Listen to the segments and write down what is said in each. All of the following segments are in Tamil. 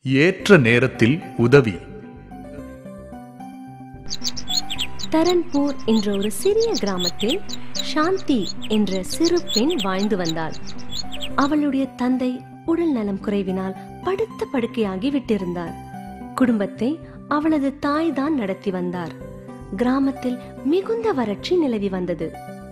ஏற்ற நேரத்தில் உதவி. தரன்பூர் என்ற ஒரு சிறிய கிராமத்தில் சாந்தி என்ற சிறு பெண் வாழ்ந்து வந்தாள். அவளுடைய தந்தை உடல் நலம் குறைவினால் படுத்த படுக்கையாகி விட்டிருந்தார். குடும்பத்தை அவளது தாய் தான் நடத்தி வந்தார். கிராமத்தில் மிகுந்த வறட்சி நிலவி வந்தது.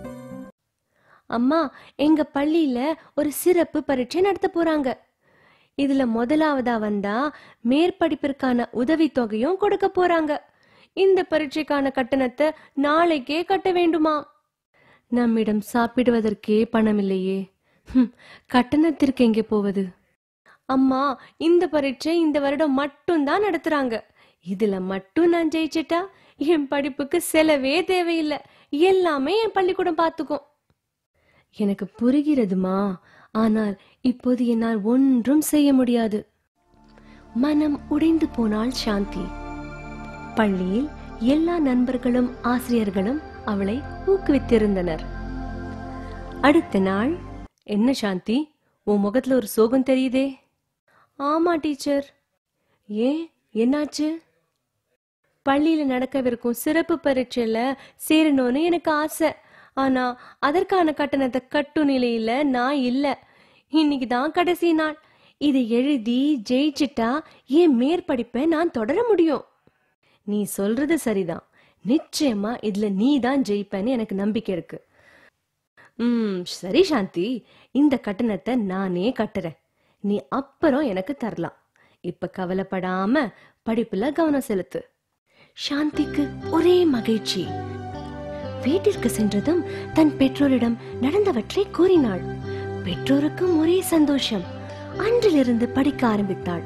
அம்மா, எங்க பள்ளியில ஒரு சிறப்பு பரீட்சை நடத்த போறாங்க. இதுல முதலாவதா வந்தா மேற்படிப்பிற்கான உதவி தொகையும் கொடுக்க போறாங்க. இந்த பரீட்சைக்கான கட்டணத்தை நாளைக்கே கட்ட வேண்டுமா? நம்மிடம் சாப்பிடுவதற்கே பணம் இல்லையே, கட்டணத்திற்கு எங்கே போவது? அம்மா, இந்த பரீட்சை இந்த வருடம் மட்டும்தான் நடத்துறாங்க. இதுல மட்டும் நான் ஜெயிச்சிட்டா என் படிப்புக்கு செலவே தேவையில்லை, எல்லாமே என் பள்ளிக்கூடம் பார்த்துக்கும். எனக்கு புரிகிறதுமா, ஆனால் இப்போது என்னால் ஒன்றும் செய்ய முடியாது. மனம் உடைந்து போனாள் சாந்தி. பள்ளியில் எல்லா நண்பர்களும் ஆசிரியர்களும் அவளை ஊக்குவித்திருந்தனர். அடுத்த நாள், என்ன சாந்தி, உன் முகத்துல ஒரு சோகம் தெரியுதே? ஆமா டீச்சர். ஏன், என்னாச்சு? பள்ளியில நடக்கவிருக்கும் சிறப்பு பரீட்சையில சேரணும்னு எனக்கு ஆசை. ஆனா அதற்கான கட்டணத்தை கட்டும் நிலையில நான் இல்ல. இன்னைக்கு தான் கடைசி நாள். இதை எழுதி ஜெயிச்சிட்டா என் மேற்படிப்பை நான் தொடர முடியும். நீ சொல்றது சரிதான். நிச்சயமா இதுல நீ தான் ஜெயிப்பேன்னு எனக்கு நம்பிக்கை இருக்கு. சரி சாந்தி, இந்த கட்டணத்தை நானே கட்டுறேன். நீ அப்புறம் எனக்கு தரலாம். இப்ப கவலைப்படாம படிப்புல கவனம் செலுத்து. சாந்திக்கு ஒரே மகிழ்ச்சி. வீட்டிற்கு சென்றதும் தன் பெற்றோரிடம் நடந்தவற்றை கூறினாள். பெற்றோருக்கும் ஒரே சந்தோஷம். அன்றிலிருந்து படிக்க ஆரம்பித்தாள்.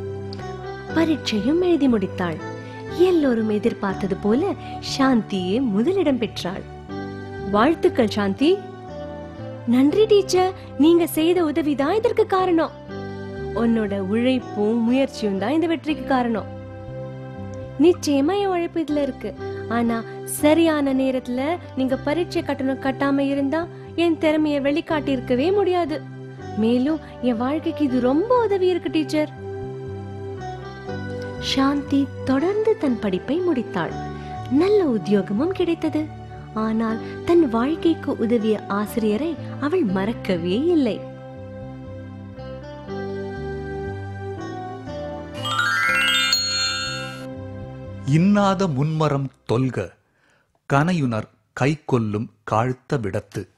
பரீட்சையும் எழுதி முடித்தாள். எல்லோரும் எதிர்பார்த்தது போல சாந்தியே முதலிடம் பெற்றாள். வாழ்த்துக்கள் சாந்தி. நன்றி டீச்சர், நீங்க செய்த உதவிதான் இதற்கு காரணம். உன்னோட உழைப்பும் முயற்சியும் தான் இந்த வெற்றிக்கு காரணம். நிச்சயமா என் உழைப்பு இதுல இருக்கு. ஆனா சரியான நேரத்துல நீங்க பரீட்சை கட்டணம் கட்டாம இருந்தா என் திறமைய வெளிக்காட்டி இருக்கவே முடியாது. மேலும் என் வாழ்க்கைக்கு இது ரொம்ப உதவி இருக்கு டீச்சர். சாந்தி தொடர்ந்து தன் படிப்பை முடித்தாள். நல்ல உத்தியோகமும் கிடைத்தது. ஆனால் தன் வாழ்க்கைக்கு உதவிய ஆசிரியரை அவள் மறக்கவே இல்லை. இன்னாத முன்மரம் தொல்க, கனையுனர் கை கொல்லும் காழ்த்த விடத்து.